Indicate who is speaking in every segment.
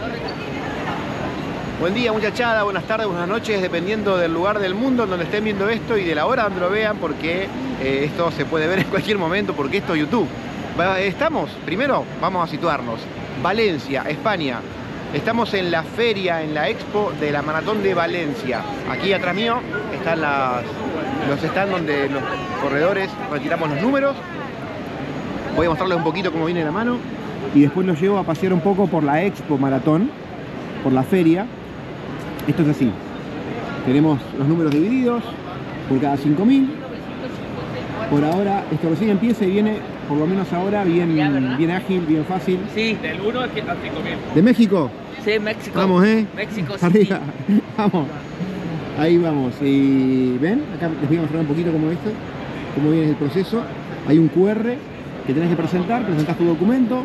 Speaker 1: Buen día, muchachada, buenas tardes, buenas noches, dependiendo del lugar del mundo en donde estén viendo esto y de la hora donde lo vean, porque esto se puede ver en cualquier momento, porque esto es YouTube. Estamos, primero vamos a situarnos, Valencia, España. Estamos en la feria, en la expo de la Maratón de Valencia. Aquí atrás mío están los stands donde los corredores retiramos los números. Voy a mostrarles un poquito cómo viene la mano. Y después los llevo a pasear un poco por la expo maratón, por la feria. Esto es así. Tenemos los números divididos por cada 5.000. Por ahora, esto recién empieza y viene, por lo menos ahora, bien ágil, bien fácil.
Speaker 2: Sí, del 1 al 5.000.
Speaker 1: ¿De México?
Speaker 2: Sí, México.
Speaker 1: Vamos,
Speaker 2: México, sí.
Speaker 1: arriba. Vamos. Ahí vamos. Y ven, acá les voy a mostrar un poquito cómo viene el proceso. Hay un QR que tenés que presentás tu documento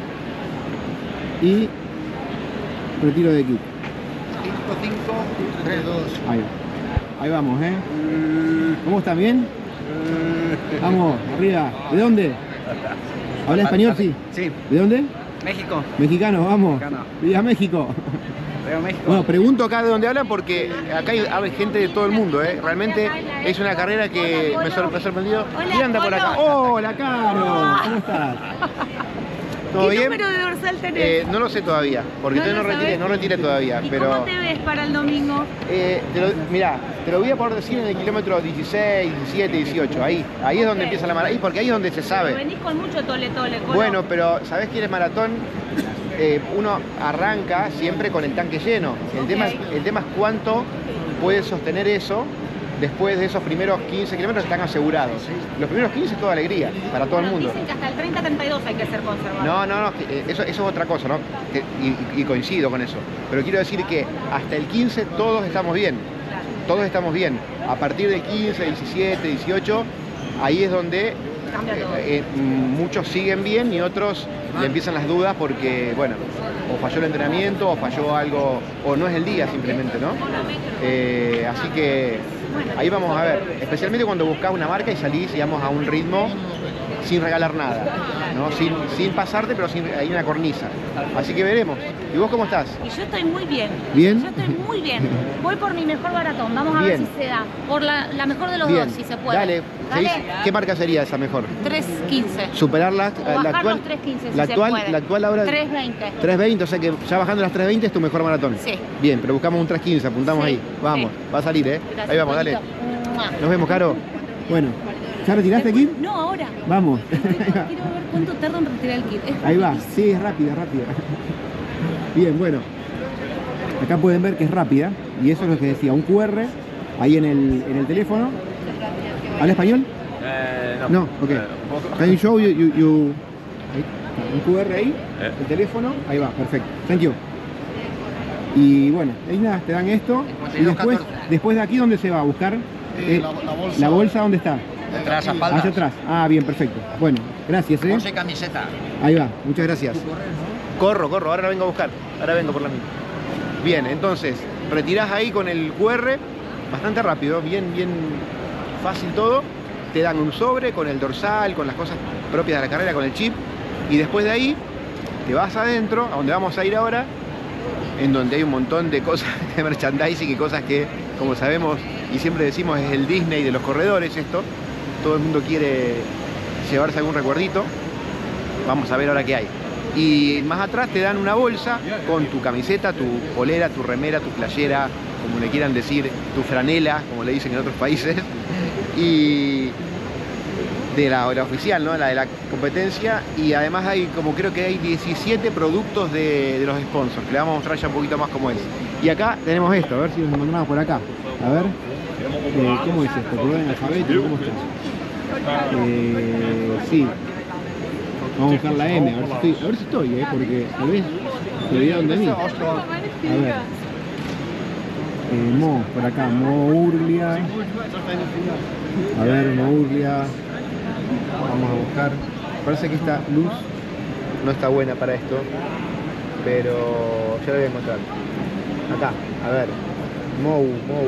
Speaker 1: y retiro de kit. 5-5-3-2. Ahí vamos, ¿Cómo están? ¿Bien? Vamos, arriba. ¿De dónde? ¿Habla español? Sí.
Speaker 2: Sí.
Speaker 1: ¿De dónde?
Speaker 2: México.
Speaker 1: Mexicano, vamos.
Speaker 2: Mexicano.
Speaker 1: Viva México.
Speaker 2: Viva México.
Speaker 1: Bueno, pregunto acá de dónde hablan porque acá hay gente de todo el mundo, Realmente es una carrera que me ha sorprendido. ¿Quién anda por acá? ¡Hola, Caro! ¿Cómo estás? ¿Todo bien?
Speaker 3: ¿Qué número de dorsal tenés?
Speaker 1: No lo sé todavía, porque no retiré todavía.
Speaker 3: ¿Y
Speaker 1: pero
Speaker 3: cómo te ves para el domingo?
Speaker 1: Mirá, te lo voy a poder decir en el kilómetro 16, 17, 18. Ahí es donde empieza la maratón, porque ahí es donde se sabe.
Speaker 3: Venís con mucho tole-tole.
Speaker 1: Bueno, pero ¿sabés quién es maratón? Uno arranca siempre con el tanque lleno. El tema es cuánto puedes sostener eso después de esos primeros 15 kilómetros que están asegurados. Los primeros 15 es toda alegría, para todo el mundo.
Speaker 3: Dicen que hasta el 30-32 hay que ser conservador.
Speaker 1: No, eso es otra cosa, ¿no? Y coincido con eso. Pero quiero decir que hasta el 15 todos estamos bien.
Speaker 3: Claro.
Speaker 1: Todos estamos bien. A partir del 15, 17, 18, ahí es donde muchos siguen bien y otros le empiezan las dudas porque, bueno, o falló el entrenamiento, o falló algo, o no es el día simplemente, ¿no? Así que ahí vamos a ver, especialmente cuando buscas una marca y salís, digamos, a un ritmo sin regalar nada, ¿no? Sin pasarte, pero hay una cornisa. Así que veremos. ¿Y vos cómo estás?
Speaker 3: Y yo estoy muy bien.
Speaker 1: ¿Bien?
Speaker 3: Yo estoy muy bien. Voy por mi mejor maratón. Vamos a ver si se da. Por la mejor de los dos, si se puede.
Speaker 1: Dale. ¿Qué marca sería esa mejor?
Speaker 3: 3.15.
Speaker 1: ¿Superarla?
Speaker 3: O
Speaker 1: La
Speaker 3: bajar
Speaker 1: actual,
Speaker 3: los 3.15 si
Speaker 1: la
Speaker 3: se
Speaker 1: actual,
Speaker 3: puede.
Speaker 1: la actual ahora
Speaker 3: 3.20.
Speaker 1: 3.20, o sea que ya bajando las 3.20 es tu mejor maratón.
Speaker 3: Sí.
Speaker 1: Bien, pero buscamos un 3.15, apuntamos ahí. Vamos, va a salir,
Speaker 3: Gracias,
Speaker 1: ahí vamos, dale.
Speaker 3: Mua.
Speaker 1: Nos vemos, Caro. Bueno, ¿ya retiraste el kit?
Speaker 3: No, ahora.
Speaker 1: Vamos.
Speaker 3: Quiero ver cuánto tarda en retirar el kit.
Speaker 1: Ahí va, sí, es rápida. Bien, bueno. Acá pueden ver que es rápida. Y eso es lo que decía, un QR ahí en el teléfono. ¿Habla español? No, ok. Can you show you ahí, un QR ahí, el teléfono, ahí va, perfecto. Thank you. Y bueno, ahí nada, te dan esto. Y después de aquí, ¿dónde se va a buscar? La bolsa, ¿dónde está?
Speaker 2: Detrás, a espaldas.
Speaker 1: Hacia atrás. Ah, bien, perfecto. Bueno, gracias,
Speaker 2: Bolsa y camiseta.
Speaker 1: Ahí va, muchas gracias. Corro, ahora la vengo a buscar. Ahora vengo por la mía. Bien, entonces, retirás ahí con el QR, bastante rápido, bien fácil todo. Te dan un sobre con el dorsal, con las cosas propias de la carrera, con el chip. Y después de ahí, te vas adentro, a donde vamos a ir ahora, en donde hay un montón de cosas de merchandising y cosas que, como sabemos y siempre decimos, es el Disney de los corredores esto. Todo el mundo quiere llevarse algún recuerdito. Vamos a ver ahora qué hay. Y más atrás te dan una bolsa con tu camiseta, tu polera, tu remera, tu playera, como le quieran decir, tu franela, como le dicen en otros países. Y de la oficial, ¿no? La de la competencia. Y además creo que hay 17 productos de los sponsors, que le vamos a mostrar ya un poquito más cómo es. Y acá tenemos esto, a ver si nos encontramos por acá. A ver, ¿cómo es esto? ¿Por orden alfabético? ¿Cómo está? Sí. Vamos a buscar la M, a ver si estoy, porque tal vez me olvidaron de mí. A ver. Por acá, Mourlia. A ver, Mourlia. Vamos a buscar. Parece que esta luz no está buena para esto, pero ya lo voy a encontrar. Acá, a ver. Mou.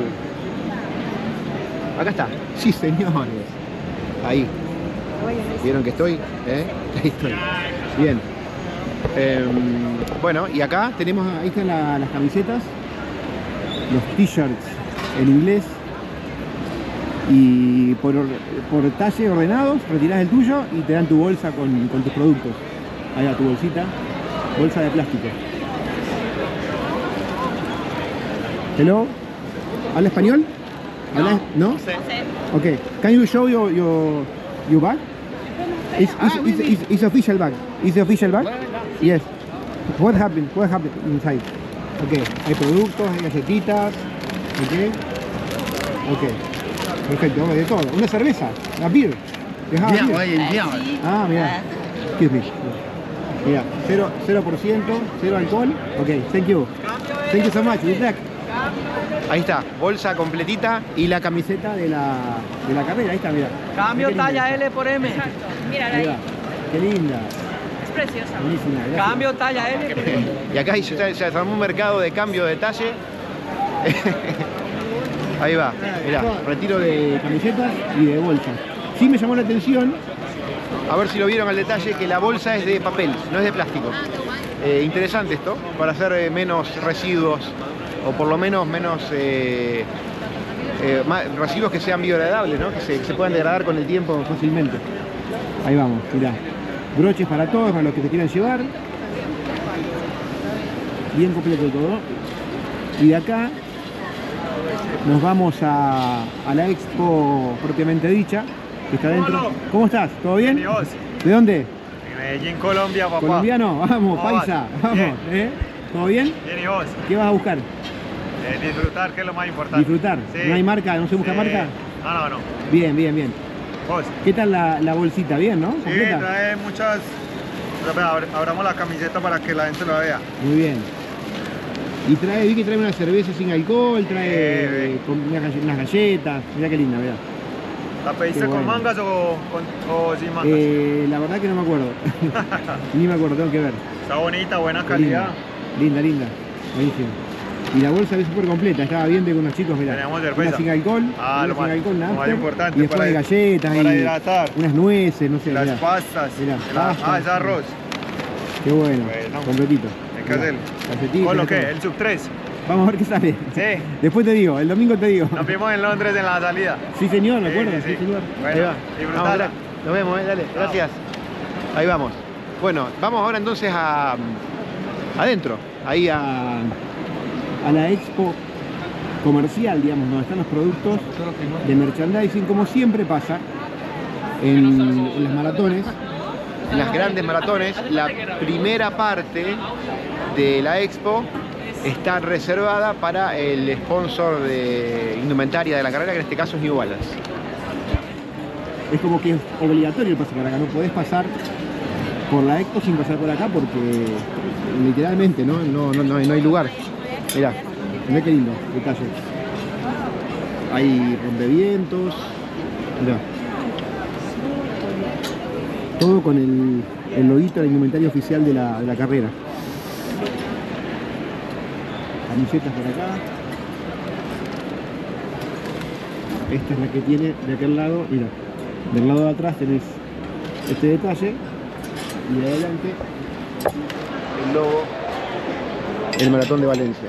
Speaker 1: Acá está. Sí, señores. Ahí. ¿Vieron que estoy? Ahí estoy. Bien. Bueno, y acá tenemos, ahí están las camisetas, los t-shirts en inglés. Y por talle ordenados, retirás el tuyo y te dan tu bolsa con tus productos. Ahí va tu bolsita, bolsa de plástico. Hello, ¿habla español? ¿Habla? ¿No? Okay, can you show your bag? It's official bag. It's the official bag? Yes. What happened inside? Okay, hay productos, hay galletitas. Okay. Okay. Perfecto, de todo. Una cerveza, la beer.
Speaker 2: Bien, oye, bien.
Speaker 1: Ah, mira. Excuse me. Mira, 0%, 0 alcohol. Ok, thank you. Thank you so much. Good luck. Ahí está, bolsa completita y la camiseta de la carrera. Ahí está, mira.
Speaker 4: Cambio talla L por M.
Speaker 3: Mira
Speaker 1: Ahí
Speaker 3: ahí.
Speaker 1: va. Qué linda.
Speaker 3: Es preciosa.
Speaker 1: Buenísima. Gracias.
Speaker 4: Cambio talla L por M.
Speaker 1: Y acá se armó un mercado de cambio de talle. Ahí va, mirá, retiro de camisetas y de bolsas. Sí me llamó la atención, a ver si lo vieron al detalle, que la bolsa es de papel, no es de plástico. Interesante esto, para hacer menos residuos, o por lo menos menos residuos que sean biodegradables, ¿no? Que se puedan degradar con el tiempo fácilmente. Ahí vamos, mirá. Broches para todos, para los que te quieran llevar. Bien completo todo. Y de acá nos vamos a la expo propiamente dicha, que está dentro. ¿Cómo estás? ¿Todo bien? ¿De dónde?
Speaker 5: De Medellín, Colombia, papá.
Speaker 1: ¿Colombiano? Vamos, paisa, vamos.
Speaker 5: Bien.
Speaker 1: ¿Todo bien?
Speaker 5: Bien, ¿y vos?
Speaker 1: ¿Qué vas a buscar?
Speaker 5: Disfrutar, que es lo más importante.
Speaker 1: Disfrutar.
Speaker 5: Sí.
Speaker 1: ¿No hay marca? ¿No se busca marca?
Speaker 5: No.
Speaker 1: Bien, bien, bien.
Speaker 5: ¿Vos?
Speaker 1: ¿Qué tal la bolsita? ¿Bien, no?
Speaker 5: Sí,
Speaker 1: ¿Completa?
Speaker 5: trae muchas... Abramos la camiseta para que la gente lo vea.
Speaker 1: Muy bien. Y vi que trae una cerveza sin alcohol, trae unas galletas. Mirá qué linda, mirá.
Speaker 5: ¿La pediste
Speaker 1: Qué
Speaker 5: con
Speaker 1: bueno.
Speaker 5: mangas o sin mangas?
Speaker 1: La verdad que no me acuerdo. Ni me acuerdo, tengo que ver.
Speaker 5: Está bonita, buena calidad.
Speaker 1: Linda. Buenísimo. Y la bolsa es súper completa, estaba bien con unos chicos, mirá.
Speaker 5: Tenemos cerveza.
Speaker 1: Una sin alcohol,
Speaker 5: Ah,
Speaker 1: una sin alcohol, nada.
Speaker 5: lo más importante.
Speaker 1: Y después hay galletas,
Speaker 5: para
Speaker 1: y
Speaker 5: hidratar.
Speaker 1: unas nueces, no sé.
Speaker 5: Las
Speaker 1: mirá.
Speaker 5: pastas.
Speaker 1: Mirá, pastas.
Speaker 5: Es arroz.
Speaker 1: Qué bueno,
Speaker 5: Bueno.
Speaker 1: completito.
Speaker 5: Hay que hacerlo.
Speaker 1: Calcetines,
Speaker 5: ¿Con lo
Speaker 1: todo.
Speaker 5: que? El sub 3.
Speaker 1: Vamos a ver qué sale.
Speaker 5: Sí.
Speaker 1: Después te digo, el domingo te digo.
Speaker 5: Nos vimos en Londres en la salida.
Speaker 1: Sí, señor, me acuerdo.
Speaker 5: Sí.
Speaker 1: señor.
Speaker 5: Bueno,
Speaker 1: Ahí va.
Speaker 5: disfrutala.
Speaker 1: Vamos, nos vemos, dale. Gracias. Ahí vamos. Bueno, vamos ahora entonces adentro. Ahí a la expo comercial, digamos, donde están los productos de merchandising, como siempre pasa en las maratones. En las grandes maratones, la primera parte de la expo está reservada para el sponsor de indumentaria de la carrera, que en este caso es New Balance. Es como que es obligatorio el paso por acá, no podés pasar por la expo sin pasar por acá porque literalmente no hay lugar. Mirá qué lindo detalle. Hay rompevientos, mirá. Todo con el loguito del indumentario oficial de la carrera. Camisetas por acá. Esta es la que tiene de aquel lado, mira. Del lado de atrás tenés este detalle y de adelante el logo del Maratón de Valencia.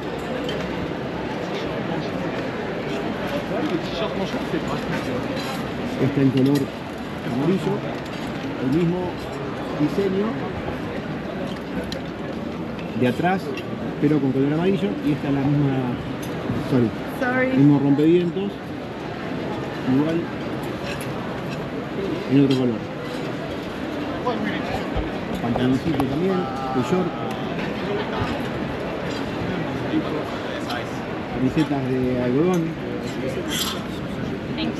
Speaker 1: Está en color amarillo, el mismo diseño de atrás, pero con color amarillo, y esta es la misma, mismo rompevientos, igual en otro color. Pantaloncito también, de short, camisetas de algodón.
Speaker 3: Thank you.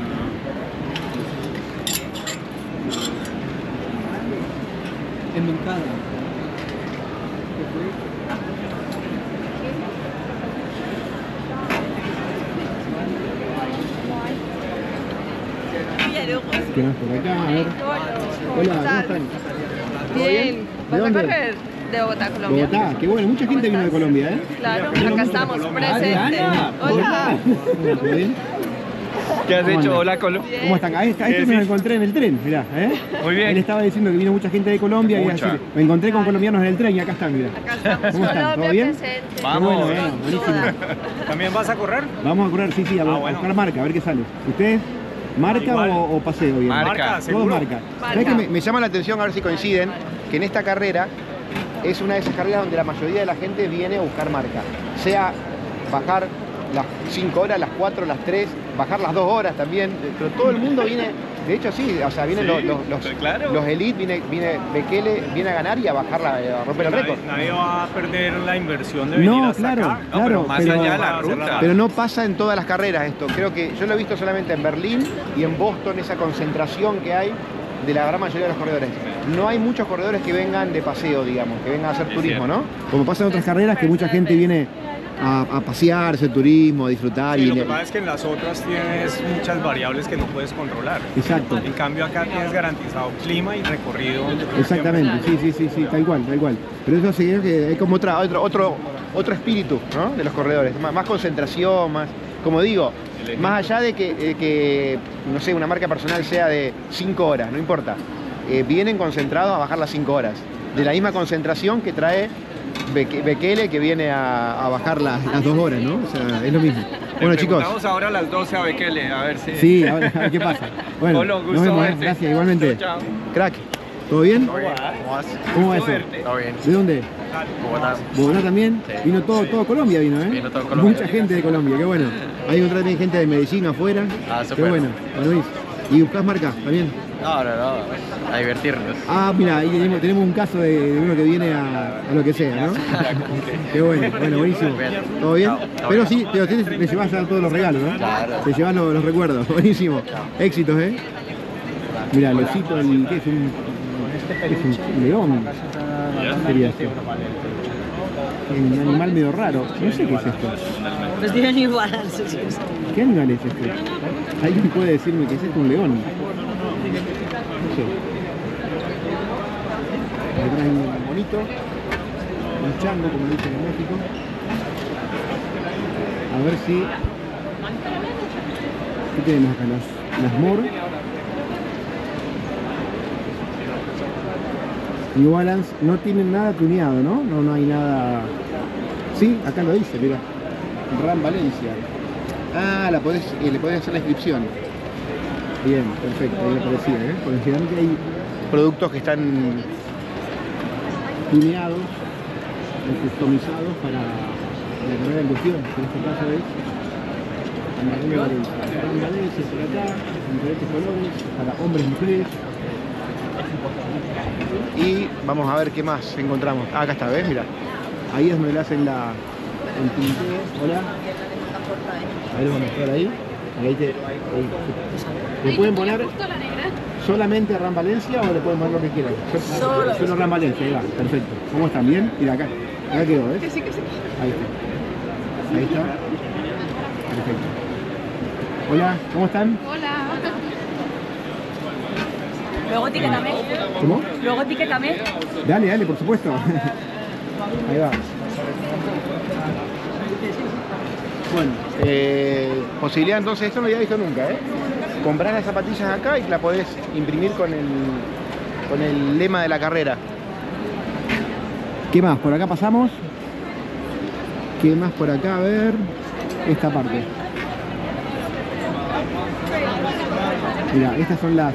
Speaker 4: Enmencada.
Speaker 1: ¿Qué más por acá? A ver. Hola, ¿cómo están? ¿Todo
Speaker 6: Bien,
Speaker 1: ¿De
Speaker 6: ¿vas a
Speaker 1: dónde?
Speaker 6: correr? De Bogotá, Colombia.
Speaker 1: Bogotá, qué bueno, mucha gente vino de Colombia, ¿eh?
Speaker 6: Claro, acá estamos presentes.
Speaker 1: Hola.
Speaker 6: Hola.
Speaker 1: ¿Todo bien?
Speaker 6: ¿Qué has
Speaker 1: ¿Cómo
Speaker 6: hecho?
Speaker 1: andan?
Speaker 6: Hola, Colo.
Speaker 1: ¿Cómo están? A este me lo encontré en el tren, mirá, ¿eh?
Speaker 6: Muy bien.
Speaker 1: Él estaba diciendo que vino mucha gente de Colombia y iba a decir, me encontré con colombianos en el tren y acá están, mirá. ¿Cómo están? ¿Todo bien?
Speaker 6: Vamos.
Speaker 1: Qué bueno, buenísimo.
Speaker 7: ¿También vas a correr?
Speaker 1: Vamos a correr, sí, a buscar marca, a ver qué sale. ¿Ustedes? ¿Marca o paseo? Bien?
Speaker 6: Marca,
Speaker 1: Todos
Speaker 7: seguro.
Speaker 1: marca. ¿Sabés que me llama la atención, a ver si coinciden, que en esta carrera es una de esas carreras donde la mayoría de la gente viene a buscar marca? Sea bajar las 5 horas, las 4, las 3, bajar las 2 horas también, pero todo el mundo viene, de hecho sí, o sea, vienen los elite, viene Bekele, viene a ganar y a bajar a romper el récord.
Speaker 7: Nadie va a perder la inversión de venir hasta acá.
Speaker 6: No, pero más allá de la ruta.
Speaker 1: Pero no pasa en todas las carreras esto. Creo que yo lo he visto solamente en Berlín y en Boston, esa concentración que hay de la gran mayoría de los corredores. No hay muchos corredores que vengan de paseo, digamos, que vengan a hacer turismo, ¿no? Como pasa en otras carreras que mucha gente viene a pasear, hacer turismo, a disfrutar.
Speaker 7: Sí,
Speaker 1: y
Speaker 7: lo que pasa es que en las otras tienes muchas variables que no puedes controlar.
Speaker 1: Exacto.
Speaker 7: En cambio acá tienes garantizado clima y recorrido.
Speaker 1: Exactamente, sí, tal cual. Pero eso sí que hay como otro espíritu, ¿no? De los corredores, más concentración, más, como digo, más allá de que, no sé, una marca personal sea de 5 horas, no importa. Vienen concentrados a bajar las 5 horas. De la misma concentración que trae Bekele, que viene a bajar las 2 horas, ¿no? O sea, es lo mismo. Bueno, chicos.
Speaker 6: Vamos ahora a las 12 a Bekele, a ver si...
Speaker 1: Sí, a ver qué pasa. Bueno,
Speaker 6: Colo, gusto
Speaker 1: nos vemos,
Speaker 6: verte.
Speaker 1: gracias, igualmente.
Speaker 6: Chao.
Speaker 1: Crack, ¿todo bien? ¿Cómo va eso?
Speaker 6: Todo bien.
Speaker 1: ¿De dónde?
Speaker 6: Bogotá.
Speaker 1: ¿Bogotá también?
Speaker 6: Sí.
Speaker 1: Vino todo Colombia, vino, ¿eh?
Speaker 6: Vino todo Colombia.
Speaker 1: Mucha gente de Colombia, qué bueno. Hay otra gente de Medellín afuera.
Speaker 6: Ah,
Speaker 1: qué
Speaker 6: súper.
Speaker 1: bueno. Luis. ¿Y buscás marca también?
Speaker 6: No, a divertirnos.
Speaker 1: Ah, mira, ahí tenemos un caso de uno que viene a lo que sea, ¿no? Qué bueno, buenísimo. ¿Todo bien? Pero sí, te llevas ya todos los regalos, ¿no?
Speaker 6: Claro.
Speaker 1: Te llevas los recuerdos, buenísimo. Éxitos, ¿eh? Mira, Losito, ¿qué es un león? Sería esto. Un animal medio raro. No sé qué es esto.
Speaker 4: Pues tienen igual.
Speaker 1: ¿Qué animal es este? ¿Alguien puede decirme qué es esto? Un león. No sé. Ahí traen un bonito, un chango, como dicen en México. A ver si... ¿Qué tenemos acá? Las Mor. New Balance no tienen nada tuneado, ¿no? No hay nada... Sí, acá lo dice, mira. Ram Valencia. Ah, le podés hacer la inscripción. Bien, perfecto, ahí lo parecía, ¿eh? Porque generalmente hay productos que están tuneados o customizados para la carrera en cuestión, que en este caso es Ram Valencia. Ram Valencia por acá, en diferentes colores, para hombres y mujeres. Y vamos a ver qué más encontramos. Ah, acá está, ¿ves? Mira. Ahí es donde le hacen el tinteo. Hola. A ver, vamos a mostrar ahí. ¿Le pueden poner solamente Ram Valencia o le pueden poner lo que quieran? Solo Ram Valencia, ahí va, perfecto. ¿Cómo están? ¿Bien? Mira acá. Acá quedó, ¿ves?
Speaker 8: Que sí.
Speaker 1: Ahí está. Ahí está. Perfecto. Hola, ¿cómo están?
Speaker 8: Hola.
Speaker 3: Luego etiquétame.
Speaker 1: ¿Cómo?
Speaker 3: Luego etiquétame.
Speaker 1: Dale, por supuesto. Ahí va. Bueno, posibilidad entonces, esto no lo había visto nunca, ¿eh? Comprar las zapatillas acá y la podés imprimir con el lema de la carrera. ¿Qué más? Por acá pasamos. ¿Qué más por acá? A ver, esta parte. Mira, estas son las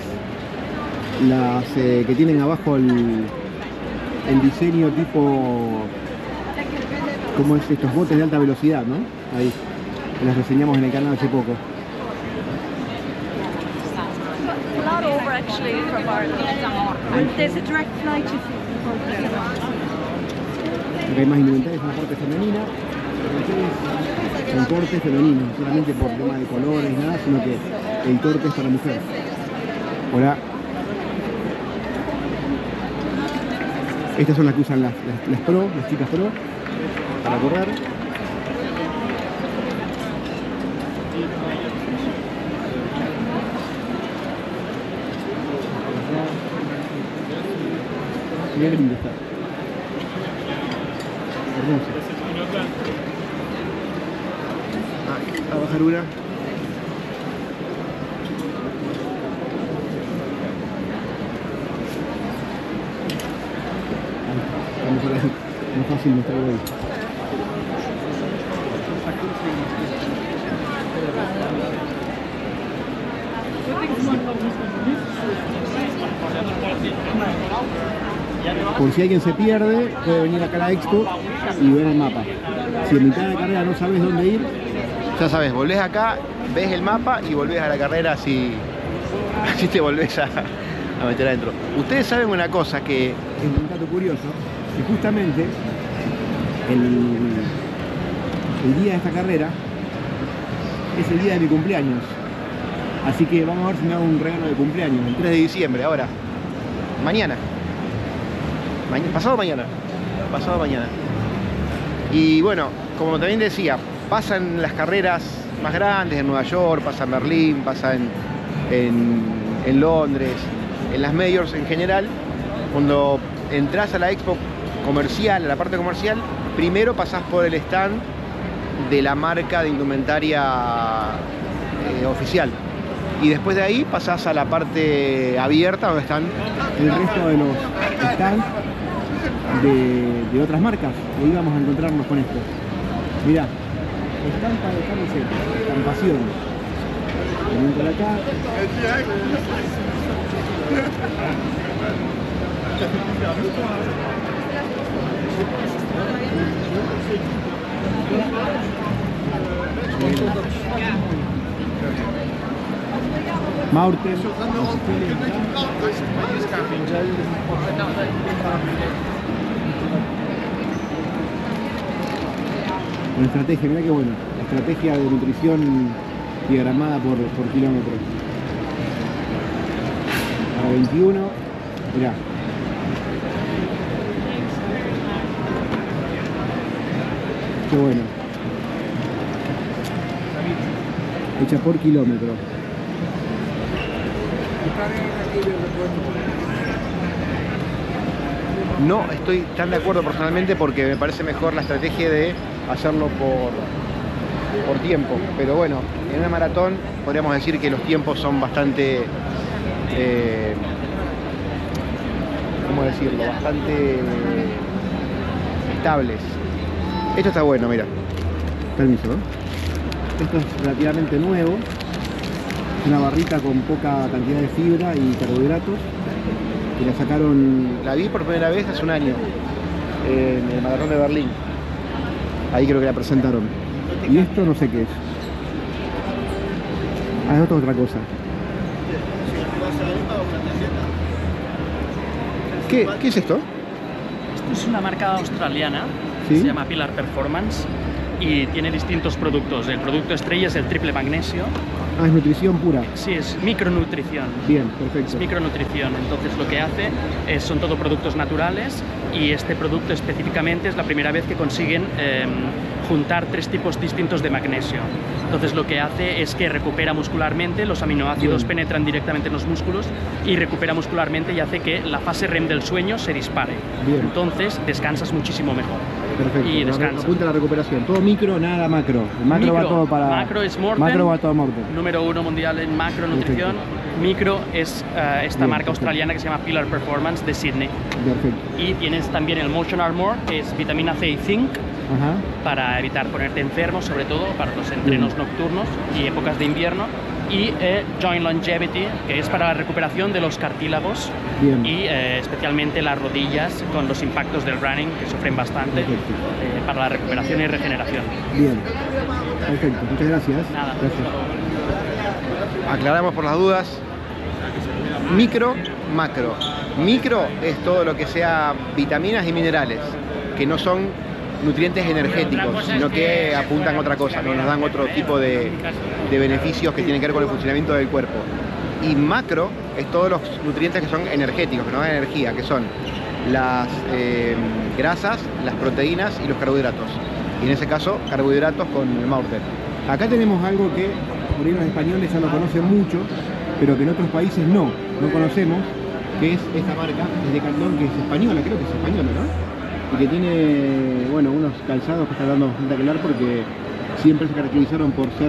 Speaker 1: que tienen abajo el diseño tipo, ¿cómo es? Estos botes de alta velocidad, ¿no? Ahí, las reseñamos en el canal hace poco. Acá hay más indumentaria, es una parte femenina. Son cortes femeninos, no solamente por tema de colores y nada, sino que el corte es para mujer. Hola. Estas son las que usan las pro, las chicas pro, para correr. Mira qué lindo está. Hermoso. A bajar una. fácil mostrarlo ahí. Por si alguien se pierde, puede venir acá a la expo y ver el mapa. Si en mitad de la carrera no sabes dónde ir, ya sabes, volvés acá, ves el mapa y volvés a la carrera así te volvés a meter adentro. Ustedes saben una cosa que es un dato curioso, que justamente el día de esta carrera es el día de mi cumpleaños. Así que vamos a ver si me hago un regalo de cumpleaños, el 3 de diciembre, ahora. Mañana. Pasado mañana. Y bueno, como también decía, pasan las carreras más grandes en Nueva York, pasa en Berlín, pasa en Londres, en las majors en general. Cuando entras a la expo comercial, a la parte comercial, primero pasás por el stand de la marca de indumentaria oficial. Y después de ahí pasás a la parte abierta donde están el resto de los stands de otras marcas. Ahí vamos a encontrarnos con esto. Mirá, estampa de camiseta, estampación. Entro acá. Maurten, una estrategia, mirá qué bueno, estrategia de nutrición diagramada por kilómetro. Para 21, mirá. Qué bueno. Hecha por kilómetro. No estoy tan de acuerdo personalmente porque me parece mejor la estrategia de hacerlo por tiempo. Pero bueno, en una maratón podríamos decir que los tiempos son bastante, ¿cómo decirlo? Bastante estables. Esto está bueno, mira. Permiso, ¿no? Esto es relativamente nuevo. Una barrita con poca cantidad de fibra y carbohidratos. Y la sacaron, la vi por primera vez hace un año en el maratón de Berlín. Ahí creo que la presentaron. Y esto no sé qué es. Ah, esto es otra cosa. ¿Qué es esto?
Speaker 8: Esto es una marca australiana,
Speaker 1: ¿sí?
Speaker 8: Se llama Pillar Performance y tiene distintos productos. El producto estrella es el triple magnesio.
Speaker 1: Ah, es nutrición pura.
Speaker 8: Sí, es micronutrición.
Speaker 1: Bien, perfecto.
Speaker 8: Es micronutrición. Entonces lo que hace son todo productos naturales y este producto específicamente es la primera vez que consiguen juntar 3 tipos distintos de magnesio. Entonces lo que hace es que recupera muscularmente, los aminoácidos
Speaker 1: Bien.
Speaker 8: penetran directamente en los músculos y recupera muscularmente y hace que la fase REM del sueño se dispare.
Speaker 1: Bien.
Speaker 8: Entonces descansas muchísimo mejor.
Speaker 1: Perfecto.
Speaker 8: Y descansas.
Speaker 1: Apunta a la recuperación. Todo micro, nada macro. El macro va todo para...
Speaker 8: Macro es Morten.
Speaker 1: Macro va todo a Morten.
Speaker 8: Número 1 mundial en macronutrición.
Speaker 1: Perfecto.
Speaker 8: Micro es esta
Speaker 1: Bien,
Speaker 8: marca
Speaker 1: perfecto.
Speaker 8: australiana que se llama Pillar Performance de Sydney.
Speaker 1: Perfecto.
Speaker 8: Y tienes también el Motion Armor, que es vitamina C y zinc,
Speaker 1: Ajá.
Speaker 8: para evitar ponerte enfermo, sobre todo para los entrenos nocturnos y épocas de invierno. Y Joint Longevity, que es para la recuperación de los cartílagos.
Speaker 1: Bien.
Speaker 8: Y especialmente las rodillas con los impactos del running, que sufren bastante,
Speaker 1: Perfecto.
Speaker 8: para la recuperación y regeneración.
Speaker 1: Bien. Perfecto. Muchas gracias.
Speaker 8: Nada.
Speaker 1: Gracias. Aclaramos por las dudas. Micro, macro. Micro es todo lo que sea vitaminas y minerales, que no son nutrientes energéticos, sino que apuntan a otra cosa, ¿no? Nos dan otro tipo de beneficios que tienen que ver con el funcionamiento del cuerpo. Y macro es todos los nutrientes que son energéticos, que nos dan energía, que son las grasas, las proteínas y los carbohidratos. Y en ese caso, carbohidratos con el Maurten. Acá tenemos algo que por ahí los españoles ya lo conocen mucho, pero que en otros países no conocemos, que es esta marca, es de Decathlon, que es española, creo que es española, ¿no? Y que tiene, bueno, unos calzados que están dando bastante que hablar porque siempre se caracterizaron por ser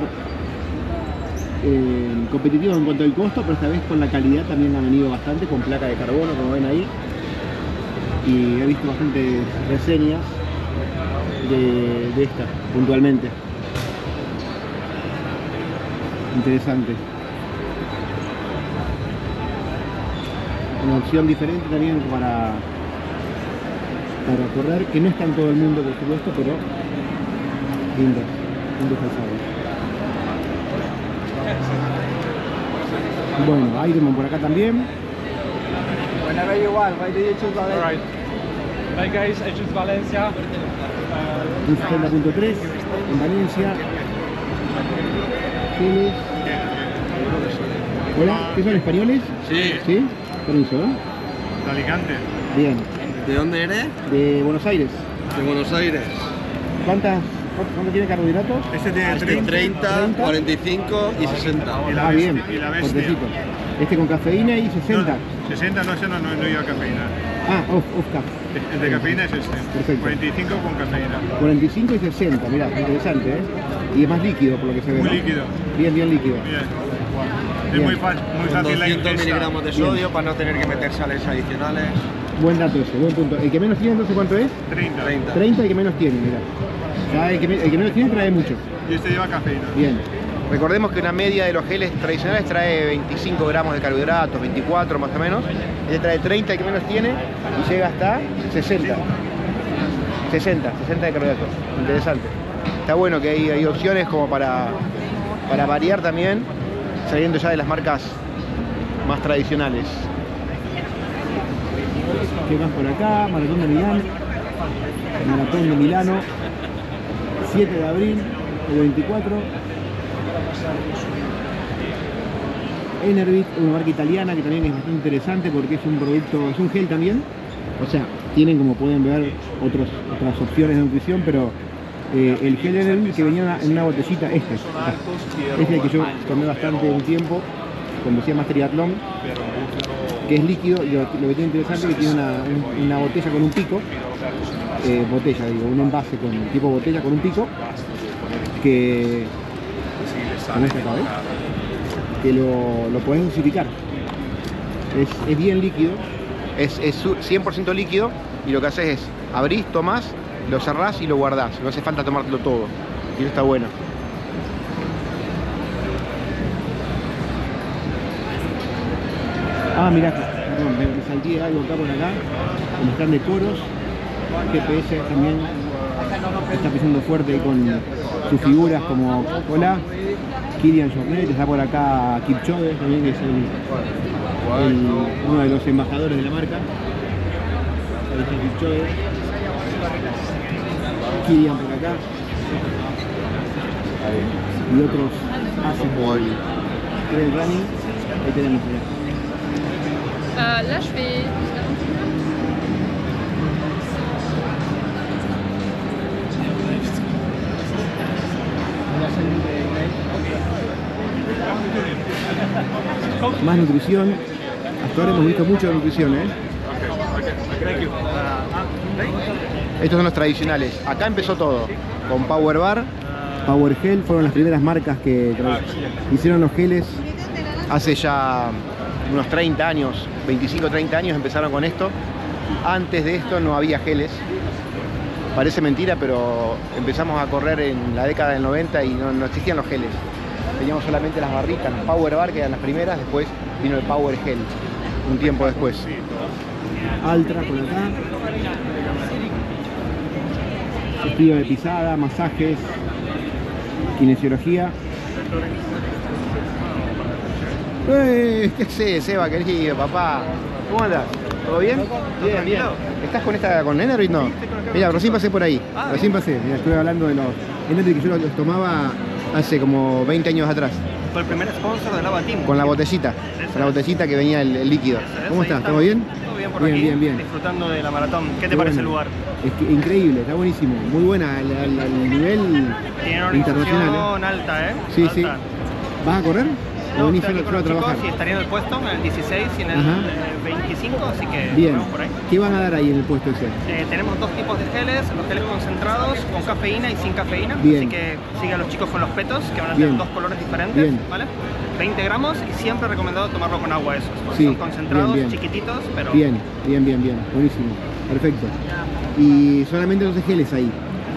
Speaker 1: competitivos en cuanto al costo, pero esta vez con la calidad también han venido bastante, con placa de carbono, como ven ahí. Y he visto bastantes reseñas de esta, puntualmente. Interesante. Una opción diferente también para correr, que no está en todo el mundo, por supuesto, pero lindos calzados. Bueno, Ironman por acá también.
Speaker 4: Whenever you want, why do you choose Valencia?
Speaker 7: Alright. Hi guys, I choose Valencia.
Speaker 1: Un 70.3 en Valencia. Geles. Hola, ¿qué son, españoles?
Speaker 6: Sí.
Speaker 1: ¿Sí? Permiso, ¿no?
Speaker 5: De Alicante.
Speaker 1: Bien.
Speaker 6: ¿De dónde eres?
Speaker 1: De Buenos Aires.
Speaker 6: De Buenos Aires.
Speaker 1: ¿Cuánto tiene carbohidratos?
Speaker 5: Este tiene
Speaker 6: 30, 45 y 60.
Speaker 1: Ah, bien.
Speaker 5: Y la bestia.
Speaker 1: Fuertecito. Este con cafeína y 60.
Speaker 5: No, 60 no, ese no lleva cafeína.
Speaker 1: Ah, off café.
Speaker 5: El de cafeína es este.
Speaker 1: Perfecto.
Speaker 5: 45 con cafeína.
Speaker 1: 45 y 60, mirá, interesante, ¿eh? Y es más líquido por lo que se ve.
Speaker 5: Muy
Speaker 1: ¿no?
Speaker 5: líquido.
Speaker 1: Bien líquido.
Speaker 5: Bien. Es
Speaker 1: Bien.
Speaker 5: muy fácil la
Speaker 6: 200
Speaker 5: ingesta.
Speaker 6: miligramos de sodio para no tener que meter sales adicionales.
Speaker 1: Buen dato ese, buen punto. ¿El que menos tiene entonces cuánto es?
Speaker 5: 30.
Speaker 6: 30.
Speaker 1: 30 y que menos tiene, mirá. Ya el que menos tiene trae mucho.
Speaker 5: Y este lleva cafeína.
Speaker 1: Bien.
Speaker 9: Recordemos que una media de los geles tradicionales trae 25 gramos de carbohidratos, 24 más o menos. Este trae 30, el que menos tiene, y llega hasta 60. 60 de carbohidratos. Interesante. Está bueno que hay opciones como para variar también, saliendo ya de las marcas más tradicionales.
Speaker 1: ¿Qué más por acá? Maratón de Milán. Maratón de Milano. 7 de abril del 24. Enervit, una marca italiana que también es bastante interesante porque es un producto, es un gel también. O sea, tienen, como pueden ver, otras opciones de nutrición, pero el gel Enervit que venía en una botellita, este es el que yo tomé bastante un tiempo cuando hacía más triatlón, que es líquido, y lo que tiene interesante es que tiene una botella con un pico, un envase tipo botella con un pico, que con esta acá, ¿ves? Que lo podés dosificar. Es bien líquido,
Speaker 9: Es 100% líquido, y lo que haces es abrís, tomás, lo cerrás y lo guardás. No hace falta tomártelo todo. Y eso está bueno.
Speaker 1: Ah, mirá, perdón, me salté algo acá por acá, el stand de Coros, GPS también está pisando fuerte con sus figuras como Coca-Cola, Kilian Jornet, está por acá Kipchoge también, que es uno de los embajadores de la marca. Ahí está Kipchoge, Kilian por acá, y otros hacen trail running, ahí tenemos ya.
Speaker 10: Là, je fais...
Speaker 1: Más nutrición. Hasta ahora hemos visto mucho de nutrición, ¿eh?
Speaker 9: Estos son los tradicionales. Acá empezó todo, con Power Bar.
Speaker 1: Power Gel fueron las primeras marcas que hicieron los geles.
Speaker 9: Hace ya unos 30 años, 25-30 años empezaron con esto. Antes de esto no había geles. Parece mentira, pero empezamos a correr en la década del 90 y no existían los geles. Teníamos solamente las barritas, las Power Bar, que eran las primeras. Después vino el Power Gel, un tiempo después.
Speaker 1: Altra por acá. Estilo de pisada, masajes, kinesiología.
Speaker 9: ¿Qué haces, Seba, querido, papá? ¿Cómo andas? ¿Todo bien? Bien. ¿Estás con Enervit, no? Mira, recién pasé por ahí.
Speaker 1: Recién pasé, mira, estuve hablando de los Enervit que yo los tomaba hace como 20 años atrás.
Speaker 11: Fue el primer sponsor de Lava Team.
Speaker 9: Con la botellita. Con la botellita que venía el líquido. ¿Cómo estás? ¿Todo bien?
Speaker 11: Todo bien por aquí.
Speaker 1: Bien.
Speaker 11: Disfrutando de la maratón. ¿Qué te parece el lugar?
Speaker 1: Es que, increíble, está buenísimo. Muy buena al nivel
Speaker 11: Tiene una
Speaker 1: internacional.
Speaker 11: alta, ¿eh?
Speaker 1: Sí,
Speaker 11: alta.
Speaker 1: sí. ¿Vas a correr?
Speaker 11: No,
Speaker 1: venís
Speaker 11: estoy aquí
Speaker 1: solo
Speaker 11: con
Speaker 1: a
Speaker 11: los
Speaker 1: trabajar?
Speaker 11: chicos y estaría en el puesto, en el 16 y en el 25, así que
Speaker 1: Bien.
Speaker 11: vamos por ahí.
Speaker 1: ¿Qué van a dar ahí en el puesto ese?
Speaker 11: Tenemos dos tipos de geles, los geles concentrados con cafeína y sin cafeína,
Speaker 1: Bien.
Speaker 11: así que sigan los chicos con los petos, que van a
Speaker 1: Bien.
Speaker 11: tener dos colores diferentes,
Speaker 1: Bien.
Speaker 11: ¿vale? 20 gramos y siempre recomendado tomarlo con agua esos, porque
Speaker 1: Sí,
Speaker 11: son concentrados,
Speaker 1: bien.
Speaker 11: chiquititos, pero...
Speaker 1: Bien, buenísimo, perfecto. Y solamente los geles ahí.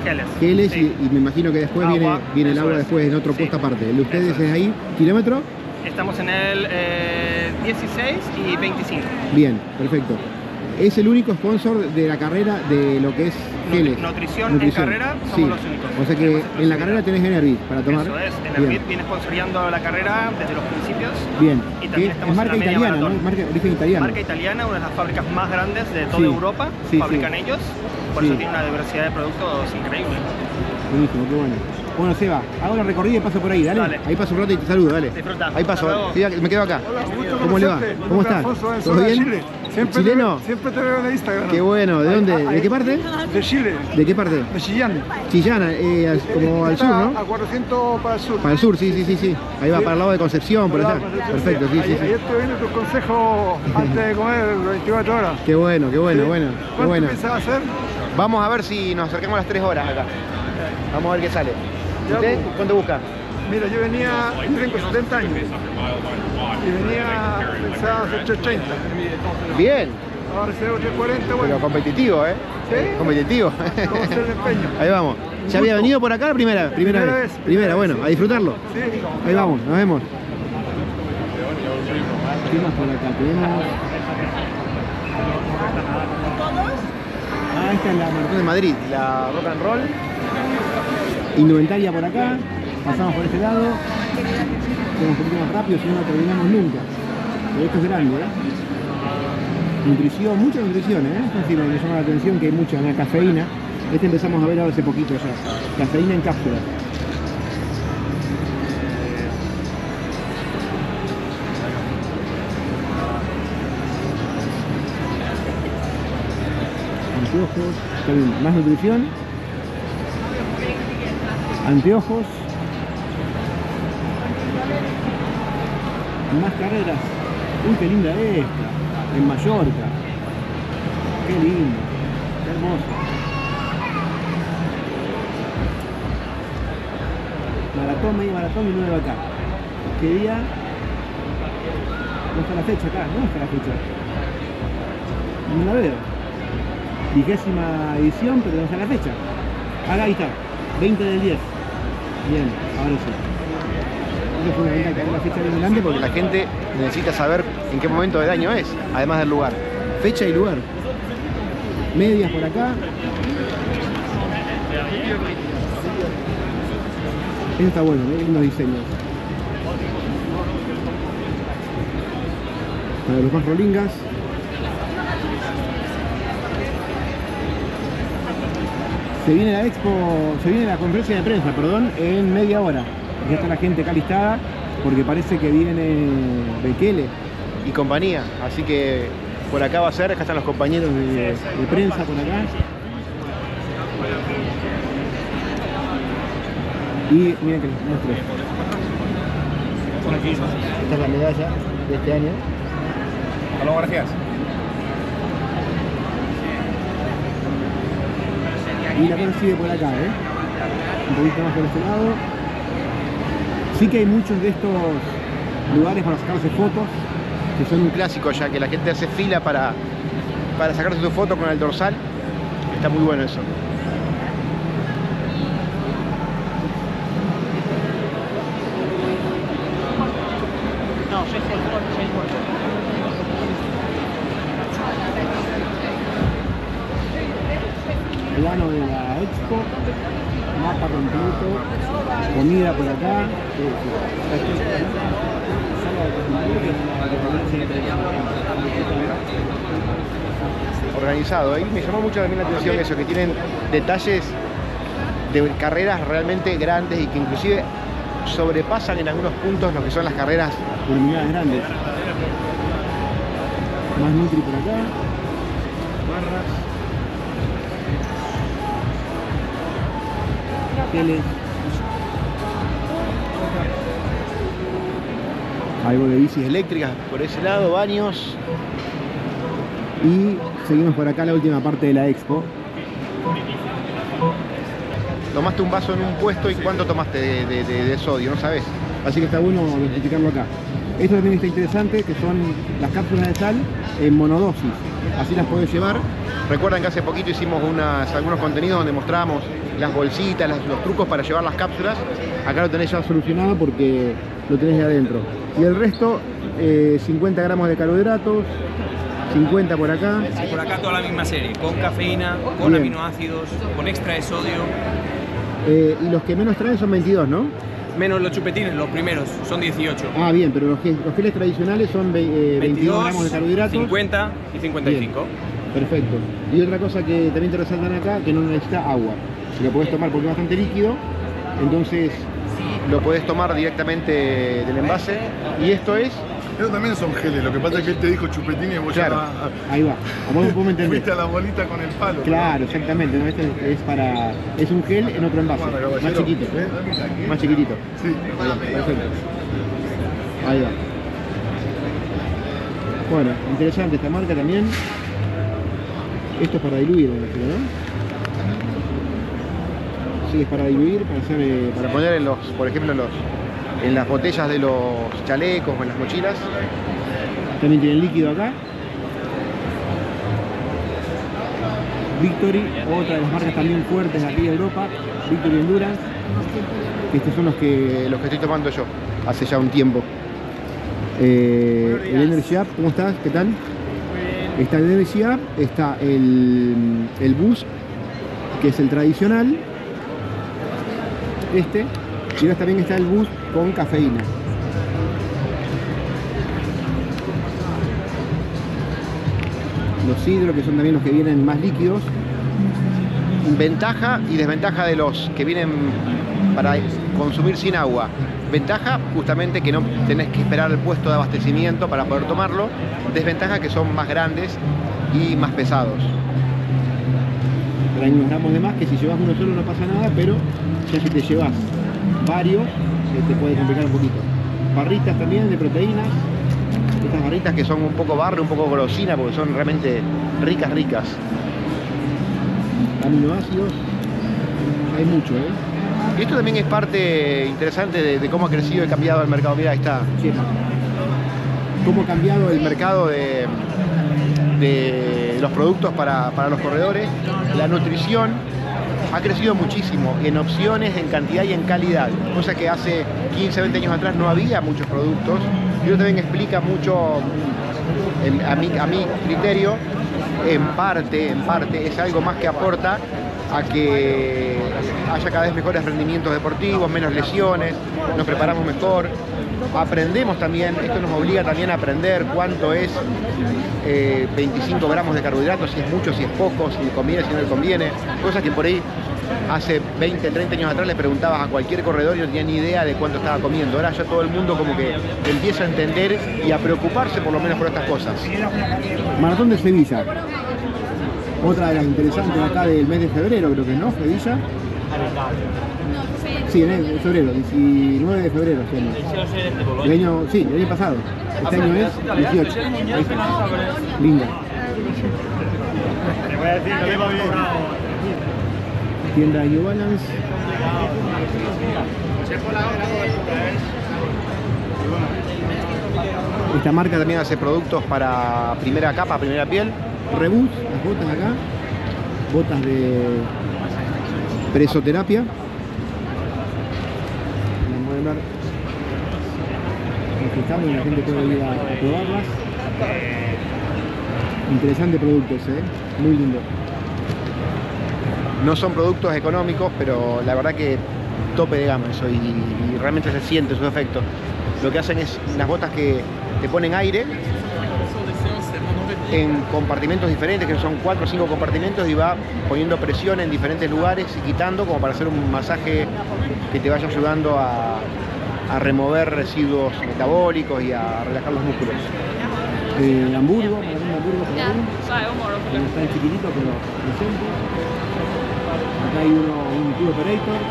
Speaker 11: geles.
Speaker 1: Geles
Speaker 11: Sí.
Speaker 1: y me imagino que después
Speaker 11: Agua,
Speaker 1: viene el
Speaker 11: eso
Speaker 1: agua
Speaker 11: es.
Speaker 1: después en otro
Speaker 11: Sí.
Speaker 1: puesto aparte. El de ustedes
Speaker 11: Eso
Speaker 1: es ahí, kilómetro.
Speaker 11: Estamos en el 16 y 25.
Speaker 1: Bien, perfecto. Es el único sponsor de la carrera de lo que es geles.
Speaker 11: Nutrición en carrera, somos
Speaker 1: Sí.
Speaker 11: los únicos.
Speaker 1: O sea que en la carrera tenés Enervit para tomar.
Speaker 11: Eso es,
Speaker 1: Bien.
Speaker 11: Enervit viene sponsoreando la carrera desde los principios.
Speaker 1: Bien.
Speaker 11: Y
Speaker 1: Que
Speaker 11: también
Speaker 1: es
Speaker 11: estamos
Speaker 1: marca
Speaker 11: en la media
Speaker 1: italiana, ¿no?
Speaker 11: maratón.
Speaker 1: Marca de origen italiano.
Speaker 11: Marca italiana, una de las fábricas más grandes de toda
Speaker 1: Sí.
Speaker 11: Europa,
Speaker 1: Sí,
Speaker 11: fabrican
Speaker 1: sí.
Speaker 11: ellos, por
Speaker 1: Sí.
Speaker 11: eso tiene una diversidad de productos increíble.
Speaker 1: Buenísimo, qué bueno. Bueno, Seba, hago la recorrida y paso por ahí, dale.
Speaker 11: Dale.
Speaker 1: Ahí paso un rato y te saludo, dale.
Speaker 11: Disfruta.
Speaker 1: Ahí paso,
Speaker 11: Hasta luego.
Speaker 1: sí, me quedo acá. ¿Cómo le va? ¿Cómo estás?
Speaker 5: Alfonso,
Speaker 1: ¿Todo bien?
Speaker 5: Chile. Siempre
Speaker 1: ¿Chileno?
Speaker 5: Siempre te veo en Instagram.
Speaker 1: Qué bueno, ¿de dónde? ¿De qué parte?
Speaker 5: De Chile,
Speaker 1: ¿De qué parte?
Speaker 5: de Chillán.
Speaker 1: Chillán, como al sur, ¿no?
Speaker 5: A 400 para el sur.
Speaker 1: Para el sur, sí, sí, sí, sí. Ahí va para el lado de Concepción, por allá. Perfecto, sí, sí,
Speaker 5: Ayer
Speaker 1: sí.
Speaker 5: te viene tus consejos antes de comer 24 horas.
Speaker 1: Qué bueno, qué bueno,
Speaker 5: Sí.
Speaker 1: bueno. Qué
Speaker 5: ¿Cuánto
Speaker 1: bueno.
Speaker 5: piensas hacer?
Speaker 1: Vamos a ver si nos acercamos a las 3 horas acá. Vamos a ver qué sale.
Speaker 5: Ya,
Speaker 1: ¿Usted
Speaker 5: pues.
Speaker 1: cuánto busca?
Speaker 5: Mira, yo tengo 70 años. Y pensaba hacer 330.
Speaker 1: Bien,
Speaker 5: Ahora será 340,
Speaker 1: pero
Speaker 5: bueno.
Speaker 1: competitivo, ¿eh?
Speaker 5: Sí.
Speaker 1: Competitivo.
Speaker 5: ¿Cómo se el empeño?
Speaker 1: Ahí vamos. ¿Ya había venido por acá la primera? Primera vez. Primera, bueno, a disfrutarlo.
Speaker 5: Sí.
Speaker 1: Ahí vamos, nos vemos. ¿Qué más por acá? Tenemos... Ah, esta es la Maratón de Madrid, la Rock and Roll. Indumentaria por acá. Pasamos por este lado. Tenemos un poquito más rápido, si no, no terminamos nunca. Pero esto es grande, ¿eh? Nutrición, mucha nutrición, ¿eh? Esto sí me llama la atención que hay mucha, ¿no? Cafeína. Este empezamos a ver ahora hace poquito ya. Cafeína en cápsulas. Anteojos, está bien, más nutrición. Anteojos. Más carreras. Uy, qué linda esta. En Mallorca. Qué linda. Qué hermosa. Maratón, media maratón y 9 acá. ¿Qué día? No está la fecha acá, no está la fecha. No la veo. 20ª edición, pero no está la fecha. Acá ahí está, 20 del 10. Bien, ahora sí. Es fundamental que haya la fecha bien delante porque la gente necesita saber en qué momento del año es, además del lugar. Fecha y lugar. Medias por acá. Eso está bueno, lindos diseños. Para los más rolingas. Se viene la expo, se viene la conferencia de prensa, perdón, en media hora. Ya está la gente acá listada porque parece que viene Bekele y compañía. Así que por acá va a ser, acá están los compañeros de prensa por acá. Y miren que les muestro. Esta es la medalla de este año.
Speaker 7: Hasta luego, gracias.
Speaker 1: Y la cosa sigue por acá, ¿eh? Un poquito más por este lado. Sí que hay muchos de estos lugares para sacarse fotos, que son un clásico ya, que la gente hace fila para sacarse su foto con el dorsal. Está muy bueno eso. Plano de la expo, mapa completo, comida por acá. Organizado, ahí me llamó mucho también la atención eso, que tienen detalles de carreras realmente grandes y que inclusive sobrepasan en algunos puntos lo que son las carreras unidades grandes. Más Nutri por acá, barras. Teles. Algo de bicis eléctricas por ese lado, baños. Y seguimos por acá la última parte de la expo. Tomaste un vaso en un puesto y ¿cuánto tomaste de sodio? No sabes. Así que está bueno verificarlo acá. Esto también está interesante, que son las cápsulas de sal en monodosis. así las podés llevar. Recuerdan que hace poquito hicimos algunos contenidos donde mostrábamos las bolsitas, los trucos para llevar las cápsulas. Acá lo tenés ya solucionado porque lo tenés de adentro. Y el resto, 50 gramos de carbohidratos, 50 por acá.
Speaker 11: Sí, por acá toda la misma serie, con cafeína, con
Speaker 1: Bien.
Speaker 11: aminoácidos, con extra de sodio.
Speaker 1: Y los que menos traen son 22, ¿no?
Speaker 11: Menos los chupetines, los primeros, son 18.
Speaker 1: Ah, bien, pero los geles tradicionales son 22 gramos de carbohidratos.
Speaker 11: 50 y 55.
Speaker 1: Bien, perfecto. Y otra cosa que también te resaltan acá, que no necesita agua. Lo podés tomar porque es bastante líquido, entonces lo podés tomar directamente del envase. Y esto es...
Speaker 12: Esos también son geles, lo que pasa es que él te dijo chupetines y vos
Speaker 1: Claro,
Speaker 12: ya
Speaker 1: ahí va. Vos me entendés.
Speaker 12: fuiste a la bolita con el palo.
Speaker 1: Claro, exactamente. ¿No? Este es un gel en otro envase,
Speaker 12: Bueno,
Speaker 1: más
Speaker 12: caballero,
Speaker 1: chiquito. Más chiquitito.
Speaker 12: Sí.
Speaker 1: Perfecto. Ahí va. Bueno, interesante esta marca también. Esto es para diluir, me imagino, ¿no? Sí, es para diluir, para poner en los, por ejemplo, en las botellas de los chalecos o en las mochilas. También tienen líquido acá. Victory, otra de las marcas también fuertes de aquí de Europa, Victory Endurance. Estos son los que estoy tomando yo hace ya un tiempo. El Energy Up, ¿cómo estás? ¿Qué tal? Está el Energy Up, está el Boost, que es el tradicional. Y ahora también está el Boost con cafeína. Los hidro, que son también los que vienen más líquidos. Ventaja y desventaja de los que vienen para consumir sin agua. Ventaja, justamente, que no tenés que esperar el puesto de abastecimiento para poder tomarlo. Desventaja, que son más grandes y más pesados. Traen unos gramos de más, que si llevas uno solo no pasa nada, pero ya si te llevas varios, te puede complicar un poquito. Barritas también de proteínas. Estas barritas que son un poco barro, un poco grosina, porque son realmente ricas. Aminoácidos, hay mucho, Y esto también es parte interesante de cómo ha crecido y cambiado el mercado. Mira, ahí está. Sí, cómo ha cambiado el mercado de los productos para los corredores. La nutrición ha crecido muchísimo en opciones, en cantidad y en calidad, cosa que hace 15, 20 años atrás no había muchos productos. Y eso también explica mucho, a mi criterio, en parte es algo más que aporta a que haya cada vez mejores rendimientos deportivos, menos lesiones, nos preparamos mejor, aprendemos también, esto nos obliga también a aprender cuánto es 25 gramos de carbohidratos, si es mucho, si es poco, si le conviene, si no le conviene, cosas que por ahí hace 20, 30 años atrás le preguntabas a cualquier corredor y no tenía ni idea de cuánto estaba comiendo. Ahora ya todo el mundo como que empieza a entender y a preocuparse por lo menos por estas cosas. Maratón de Sevilla. Otra de las interesantes acá del mes de febrero, creo que no, Sevilla. Sí, en febrero, 19 de febrero. El año pasado. Este año es 18. Linda. Tienda New Balance. Esta marca también hace productos para primera capa, primera piel. Rebus, las botas acá. Botas de presoterapia. Vamos a ver. Y la gente puede ir a probarlas. Interesante producto ese, muy lindo. No son productos económicos, pero la verdad que tope de gama eso y realmente se siente su efecto. Lo que hacen es unas botas que te ponen aire en compartimentos diferentes, que son 4 o 5 compartimentos, y va poniendo presión en diferentes lugares y quitando, como para hacer un masaje que te vaya ayudando a remover residuos metabólicos y a relajar los músculos. Hamburgo, para un Hamburgo está en chiquitito, pero presente. Acá hay un Tour Operator.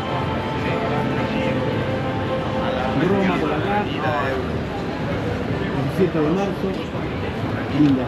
Speaker 1: Roma por acá. 17 de marzo. Linda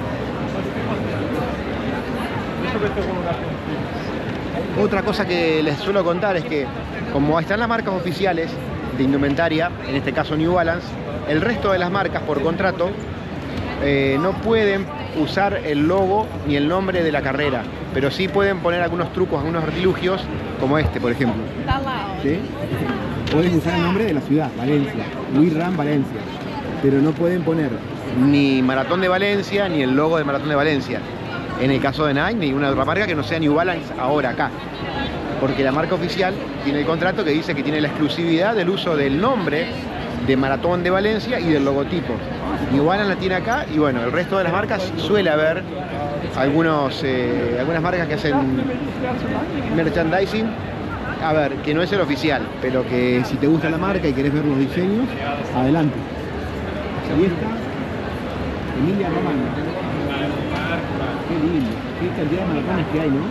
Speaker 1: esta, Otra cosa que les suelo contar es que, como están las marcas oficiales de indumentaria, en este caso New Balance, el resto de las marcas por contrato no pueden usar el logo ni el nombre de la carrera, pero sí pueden poner algunos trucos, algunos artilugios, como este, por ejemplo.
Speaker 9: ¿Sí? Pueden usar el nombre de la ciudad, Valencia, We Run Valencia, pero no pueden poner
Speaker 1: ni Maratón de Valencia, ni el logo de Maratón de Valencia. En el caso de Nike, ni una otra marca que no sea New Balance ahora acá. Porque la marca oficial tiene el contrato que dice que tiene la exclusividad del uso del nombre de Maratón de Valencia y del logotipo. New Balance la tiene acá y bueno, el resto de las marcas suele haber algunas marcas que hacen merchandising, a ver, que no es el oficial, pero que si te gusta la marca y querés ver los diseños, adelante. Y esta, Emilia Romagna. Qué lindo, qué cantidad de maratones que hay, ¿no?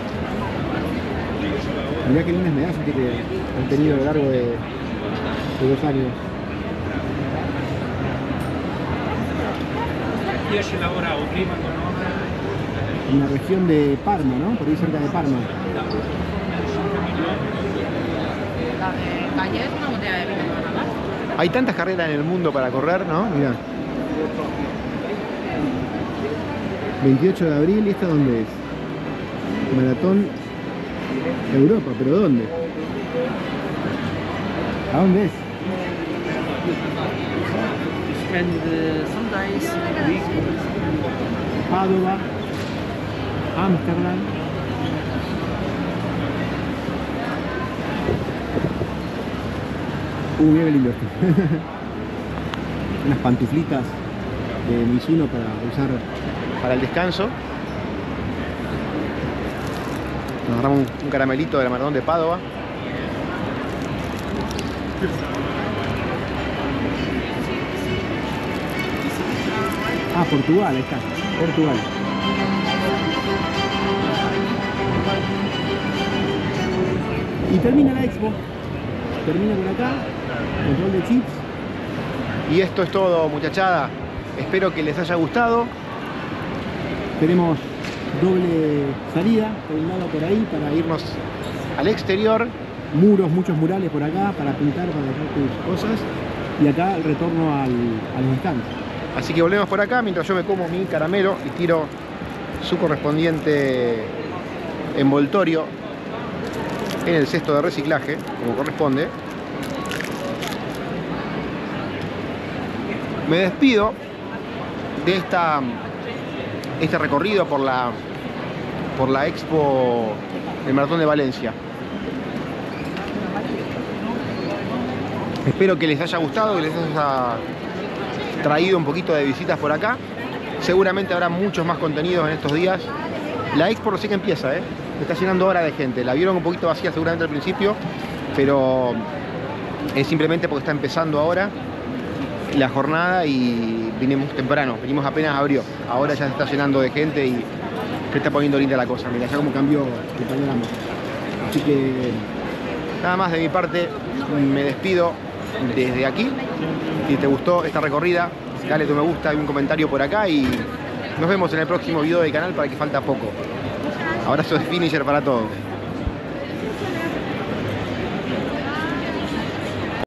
Speaker 1: Mirá qué lindas medallas que han tenido a lo largo de 2 años. En la región de Parma, ¿no? Por ahí cerca de Parma. Hay tantas carreras en el mundo para correr, ¿no?
Speaker 9: Mirá. 28 de abril, ¿y esta dónde es? Maratón Europa, ¿pero dónde? ¿A dónde es? Padova, Ámsterdam. Mira qué lindo esto. Unas pantuflitas de Mizuno para usar
Speaker 1: para el descanso. Nos agarramos un caramelito de la Maratón de Padova.
Speaker 9: Ah, Portugal, ahí está. Portugal. Y termina la expo. Termina por acá. Control de chips.
Speaker 1: Y esto es todo, muchachada. Espero que les haya gustado.
Speaker 9: Tenemos doble salida, por un lado por ahí, para
Speaker 1: irnos al exterior.
Speaker 9: Muros, muchos murales por acá, para pintar, para dejar tus cosas. Y acá el retorno a los stands.
Speaker 1: Así que volvemos por acá mientras yo me como mi caramelo y tiro su correspondiente envoltorio en el cesto de reciclaje, como corresponde. Me despido de este recorrido por la Expo del Maratón de Valencia. Espero que les haya gustado, que les haya traído un poquito de visitas por acá. Seguramente habrá muchos más contenidos en estos días. La Expo recién que empieza, se está llenando ahora de gente. La vieron un poquito vacía seguramente al principio, pero es simplemente porque está empezando ahora la jornada y vinimos temprano, venimos apenas abrió. Ahora ya se está llenando de gente y se está poniendo linda la cosa. Mira ya cómo cambió el panorama. Así que nada más de mi parte, me despido desde aquí. Si te gustó esta recorrida, dale tu me gusta y un comentario por acá y nos vemos en el próximo video del canal para que falta poco. Abrazo de finisher para todos.